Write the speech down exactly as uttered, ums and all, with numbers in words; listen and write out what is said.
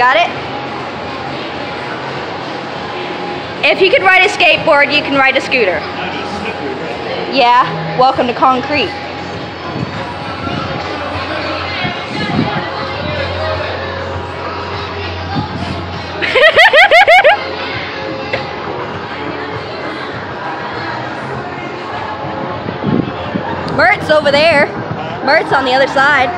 got it? If you can ride a skateboard, you can ride a scooter. Yeah, welcome to concrete. Mert's over there. Mert's on the other side.